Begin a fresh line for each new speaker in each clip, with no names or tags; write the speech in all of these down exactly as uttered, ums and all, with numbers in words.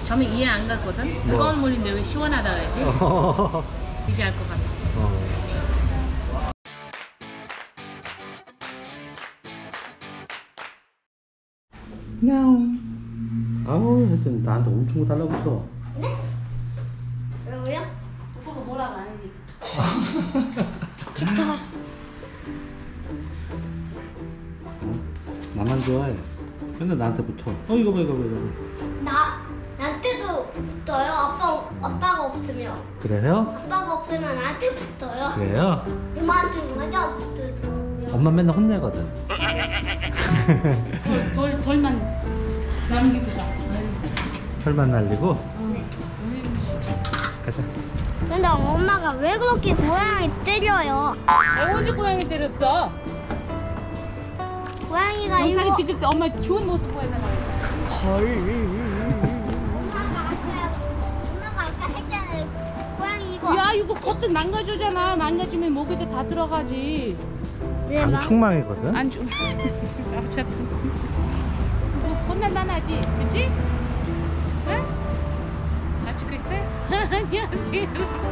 처음에 이해 안 갔거든. 뭐. 뜨거운 물인데 왜 시원하다 그러지? 이제 알 것 같아. 어.
야옹. 아우, 하여튼 나한테 엄청 달라붙어.
네? 왜요?
오빠가 뭐라고 안 했니?
좋다.
나만 좋아해. 맨날 나한테 붙어. 어, 이거 봐, 이거 봐, 이거 봐.
나, 나한테도 붙어요. 아빠, 아빠가 없으면.
그래요?
아빠가 없으면 나한테 붙어요.
그래요?
엄마한테 맞아 붙어요.
엄마 맨날 혼내거든.
돌, 돌, 돌만 남기고 가.
털만 날리고.
어.
가자.
근데 엄마가 왜 그렇게 고양이 때려요?
언제 고양이 때렸어?
고양이가
영상에
이거
찍을 때 엄마 좋은 모습 보여달라고.
헐.
엄마가 아까 엄마가 아까 했잖아요. 고양이 이거.
야 이거 겉은 망가져잖아. 망가지면 목에도 다 들어가지.
네, 막.
충망이거든.
안 줘. 어차피 뭐 혼날만 하지, 그치? 응? 다 찍고 있어요? 안녕하세요.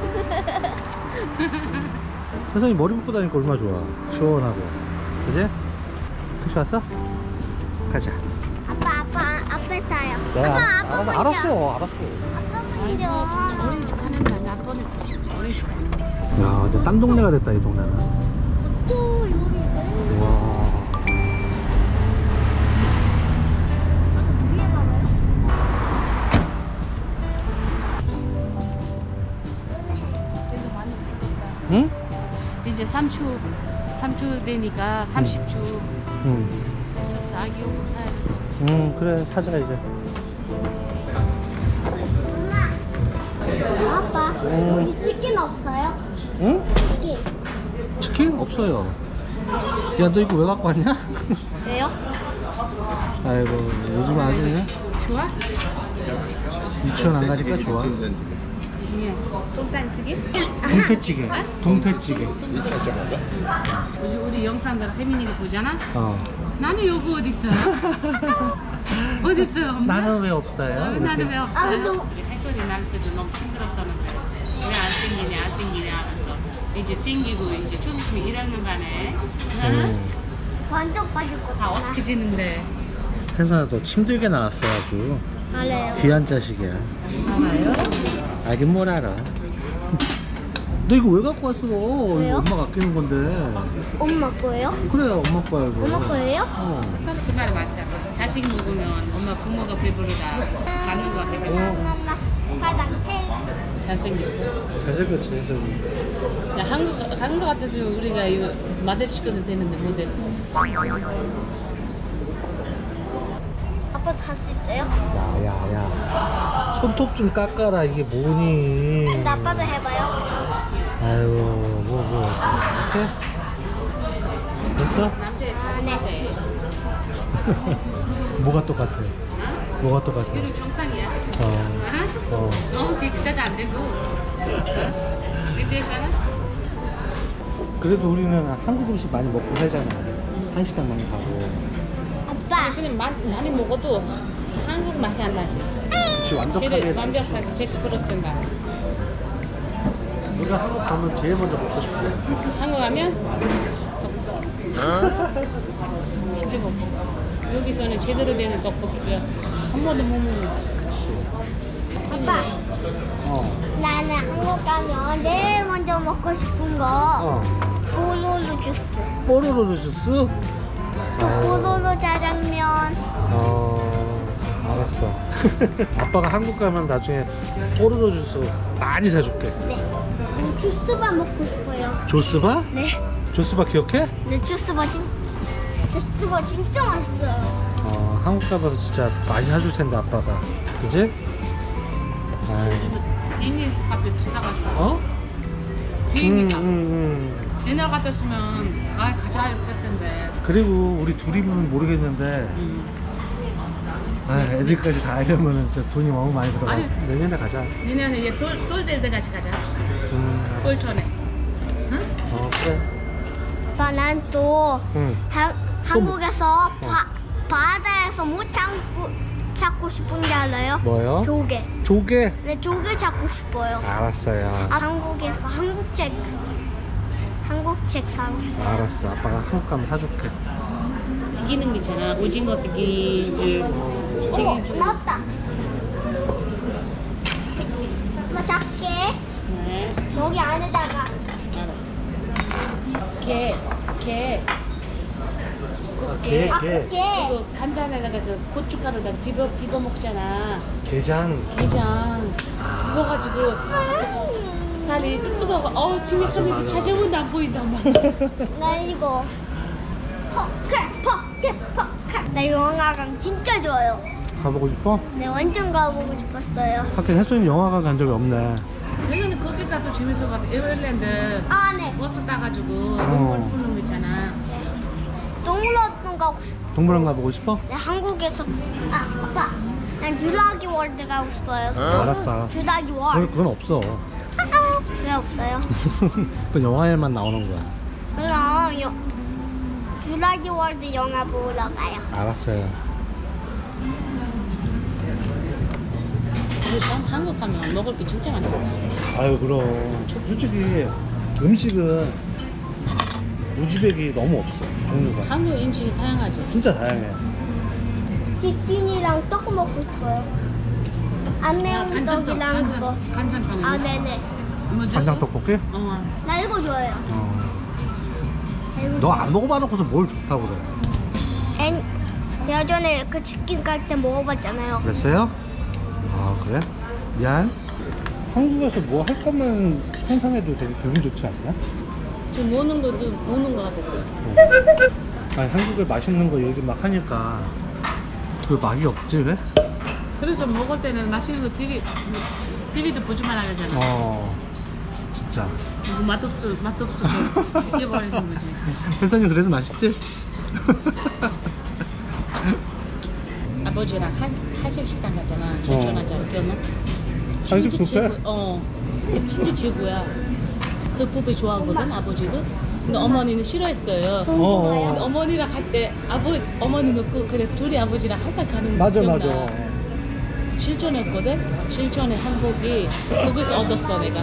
혜성이 머리 묶고 다니까 얼마나 좋아. 시원하고. 그지? 택시 왔어? 가자.
아빠 아빠 앞에 타요.
야,
아빠 아빠
알았어,
먼저.
알았어, 알았어.
아빠
아이고,
먼저.
어린 척 하는 날나 뻔했어, 진짜. 어린 척 하는 날.
야, 이제 딴 동네가 됐다, 이 동네는.
또 여기 왜?
와.
위에 봐봐요.
이제도 많이 부럽다.
응?
이제 삼 주, 삼 주 되니까 삼십 주
응.
됐었어. 아기 용품 사야 돼.
응, 그래, 사자, 이제.
엄마. 아빠
음.
여기 치킨 없어요?
응?
치킨.
치킨? 없어요. 야, 너 이거 왜 갖고 왔냐?
왜요?
아이고, 요즘 아주
좋아?
유치원 안 가니까 좋아.
예. 똥단찌개?
동태찌개. 동태찌개.
우리, 우리 영상들 혜민이가 보잖아?
어.
나는 요거 어디 있어요? 어디 있어요? 엄마?
나는 왜 없어요?
어, 나는 왜
아,
없어요?
너-
우리 혜솔이 날 때도 너무 힘들었었는데 왜 안 생기냐 안 생기냐 하면서 이제 생기고 이제 좀 있으면 일 학년 가네.
응.
완전 빠질 것
다
같아.
어떻게 지는데?
혜선아, 너 힘들게 나왔어, 아주.
알아요.
귀한 자식이야.
알아요?
알긴 뭘 알아. 너 이거 왜 갖고 왔어?
왜요?
이거 엄마가 아끼는 건데.
엄마 거예요?
그래, 엄마 거야, 이거.
엄마 거예요?
어.
그 말이 맞잖아. 자식 먹으면 엄마 부모가 배부르다. 가는 거 같아.
엄마 화장실.
잘생겼어.
잘생겼지, 혜선이.
야, 한국, 한국 같았으면 우리가 이거 모델 시켜도 되는데, 모델.
아빠도 할 수 있어요?
야, 야, 야. 손톱 좀 깎아라, 이게 뭐니.
근데 아빠도 해봐요.
아유, 뭐, 뭐. 이렇게? 됐어?
남자애 다
아, 네.
했는데.
뭐가 똑같아? 뭐가 똑같아?
이거 정상이야.
어.
알아?
어.
너무 깨끗하도 안 되고. 어? 그치, 혜선아?
그래도 우리는 한국 음식 많이 먹고 살잖아. 한식당 많이 가고.
아빠.
그냥 많이, 많이 먹어도 한국 맛이 안 나지.
그치, 완벽하게.
제일 완벽하게 백 퍼센트가.
우리가 한국 가면 제일 먼저 먹고 싶어.
한국 가면 진짜 먹고. 여기서는 제대로 되는 떡볶이가 한 번도 못 먹는 거지.
그치.
아빠.
어.
나는 한국 가면 제일 먼저 먹고 싶은 거
어.
뽀로로 주스.
뽀로로 주스?
또
아유.
뽀로로 짜장면.
어. 알았어. 아빠가 한국 가면 나중에 뽀로로 주스 많이 사줄게.
음, 주스바 먹고 싶어요.
조스바?
네.
조스바 기억해?
네, 주스바 진 주스바 진짜 맛있어요.
어, 한국 가면 진짜 많이 사줄 텐데 아빠가. 그지? 아유.
비행기 값이 비싸가지고.
어?
비행기
음,
값.
음, 음.
옛날 같았으면 아 가자 이렇게 했던데.
그리고 우리 둘이면 모르겠는데
음.
아, 애들까지 다 하려면 진짜 돈이 너무 많이 들어가.
아니.
내년에 가자.
니네는 얘 돌, 돌될 때 같이 가자.
음,
꼴촌에. 응?
어, 그래.
아빠 난 또
응.
한국에서
어.
바, 바다에서 못 참고 찾고 싶은데 알아요?
뭐요?
조개.
조개?
네, 조개 찾고 싶어요.
알았어요.
아, 한국에서 한국 책, 한국 책 사고 싶어요.
알았어. 아빠가 한국 가면 사줄게.
튀기는 거 있잖아. 오징어 튀김을
어,
튀김.
나왔다. 엄마 작게
네.
여기 안에다가.
알았어. 게, 게.
게,
아,
게.
그게.
그 간장에다가 그 고춧가루에다가 비벼 비벼 먹잖아.
게장.
게장. 그거 가지고 자꾸 살이 뚝뚝하고 어우 집에
맞아,
가면
맞아.
찾아보는데 안 보인단 말이야.
나 이거 포켓 포켓 포켓. 나 영화관 진짜 좋아요.
가보고 싶어?
네, 완전 가보고 싶었어요.
하긴 혜수님 영화관 간 적이 없네.
내가는 거기 가도 재밌어 봤다. 에어일랜드
아, 네.
버스 따가지고
어.
눈물 푸는 거 있잖아.
동물원 가고 싶어.
동물원 가보고 싶어?
네, 한국에서. 아, 아빠. 난 주라기 월드 가고 싶어요.
알았어, 알았어.
주라기
그건,
월드.
그건 없어.
왜 없어요?
그건 영화에만 나오는 거야.
그럼 여, 주라기 월드 영화 보러 가요.
알았어요.
우리 참 한국 가면 먹을 게 진짜 많다.
아유 그럼 솔직히 음식은 우즈벡이 너무 없어 종류가.
한국 음식이 다양하지.
진짜 다양해.
치킨이랑 떡 먹고 싶어요. 안 매운
간장떡,
떡이랑
간장,
그거.
간장탕.
아, 네네.
뭐죠?
간장 떡볶이?
어.
나 이거 좋아해요.
어.
나 이거
너
좋아해요.
안 먹어봐놓고서 뭘 좋다고 그래?
엔, 예전에 그 치킨 갈 때 먹어봤잖아요.
그랬어요? 아 그래? 미안. 한국에서 뭐 할 거면 상상해도 되게 기분 좋지 않냐?
지금 노는 것도 노는 것 같았어요.
어. 아니 한국에 맛있는 거 얘기 막 하니까 그 맛이 없지 왜?
그래서 먹을 때는 맛있는 거 티비, 티비도 보지만 하잖아.
어 진짜.
이거 맛없어, 맛없어. 잊어버리는 거지.
혜선이 그래도 맛있지?
아버지랑 한, 한식 식당 갔잖아. 제천하자 기억나?
한식
진짜
뷔페?
최고, 어, 진짜 최고야. 그 뷔페 좋아하거든, 아버지도. 근데 어머니는 싫어했어요.
어,
근데
어.
어머니랑 갈 때 아버 어머니 놓고 그래 둘이 아버지랑 항상 가는 거
맞아
기억나?
맞아.
칠천했거든. 칠천에 한복이 거기서 얻었어 내가.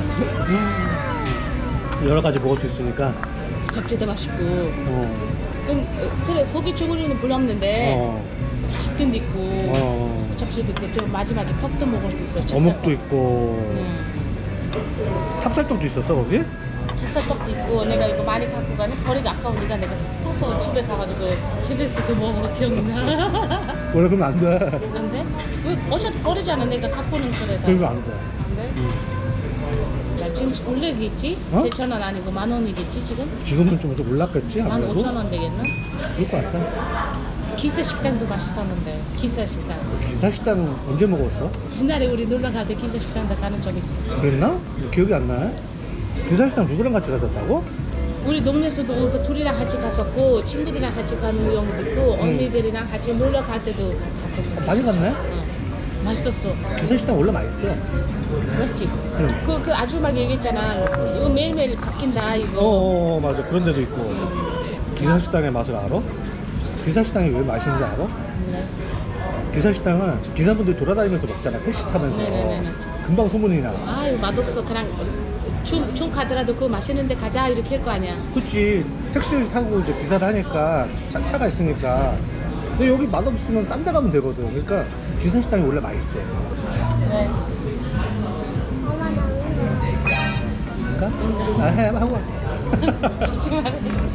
음, 여러 가지 먹을 수 있으니까.
잡채도 맛있고.
어.
그럼 어, 그래 고기 주문이는 별로 없는데
어.
식근도 있고
어.
잡채도 있고 저 마지막에 턱도 먹을 수 있어.
어묵도 있고.
응.
찹쌀떡도 있었어 거기?
찹쌀떡도 있고 내가 이거 많이 갖고 가는 버리기 아까우니까 내가 사서 집에 가가지고 집에서도 먹은 거 기억나.
원래 그러면 안 돼.
안 돼? 왜 어차피 버리잖아 내가 갖고 오는 거에다.
그러면 안 돼.
안 돼?
음.
자, 지금 올리겠지?
어?
칠천 원 아니고 만 원이겠지 지금?
지금은 좀 좀 올랐겠지
만
아무래도.
오천 원 되겠나?
그럴 것 같아.
기사 식당도 맛있었는데 기사 식당.
기사 식당 언제 먹었어?
옛날에 우리 놀러 갈 때 기사 식당도 가는 적 있어.
그랬나? 기억이 안 나. 기사 식당 누구랑 같이 갔었다고?
우리 동네에서도 그 둘이랑 같이 갔었고 친구들이랑 같이 가는 경우도 있고
음.
언니들이랑 같이 놀러 갈 때도 가- 갔었어.
아, 많이 갔네?
어. 맛있었어.
기사 식당 원래 맛있어.
맛있지?
응.
그, 그 아줌마가 얘기했잖아. 이거 매일매일 바뀐다 이거.
어, 어 맞아 그런 데도 있고.
음.
기사 식당의 맛을 알아? 기사 식당이 왜 맛있는지 알아?
네.
기사 식당은 기사분들 돌아다니면서 먹잖아 택시 타면서.
네네네네.
금방 소문이 나.
아유 맛없어. 그냥 chung, chung 가더라도 그거 맛있는데 가자 이렇게 할 거 아니야.
그치 택시를 타고 이제 기사를 하니까 차, 차가 있으니까. 근데 여기 맛없으면 딴 데 가면 되거든. 그러니까 기사 식당이 원래 맛있어.
네.
엄마 나
그러니까? 아 해 하고 와.
죽지 말아.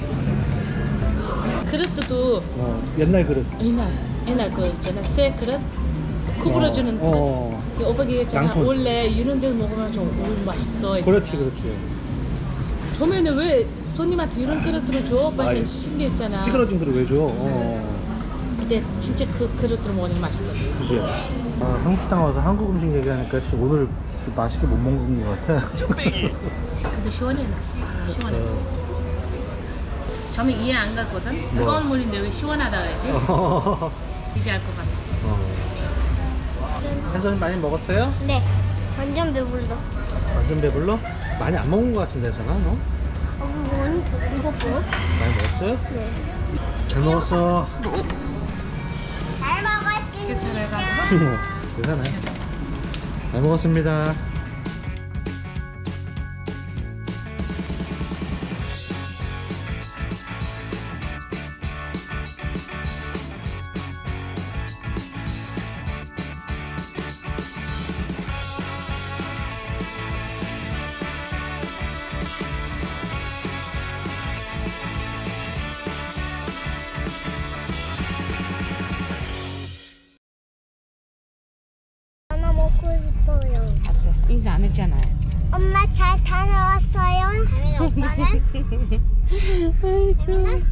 그릇도
어, 옛날 그릇.
옛날 옛날 그 있잖아 새 그릇 구부러주는 그릇.
어,
그 오빠 얘기했잖아.
양손.
원래 이런 데를 먹으면 좀 오, 맛있어. 했잖아.
그렇지 그렇지.
처음에는 왜 손님한테 이런 그릇들을 줘? 오빠
아이,
신기했잖아.
찌그러진 그릇 왜 줘? 어.
근데 진짜 그 그릇들을 먹으니까 맛있어.
그치? 아, 한국 식당 와서 한국 음식 얘기하니까 씨, 오늘 맛있게 못 먹는 것 같아.
근데 시원해. 시원해. 처음에 이해 안 갔거든?
뭐?
뜨거운 물인데 왜 시원하다 그러지?
어.
이제 알 것 같아.
혜선이 많이 먹었어요?
네, 완전 배불러.
완전 배불러? 많이 안 먹은 것 같은데 혜선아 너?
어, 뭔 이거 뭐?
많이 먹었어요?
네.
잘 먹었어.
잘 먹었지.
계산해가지고.
괜찮아요. 잘 먹었습니다.
하나 먹고 싶어요.
알았어. 인사 안 했잖아요.
엄마 잘 다녀왔어요? 다민아 오빠는? 다민아?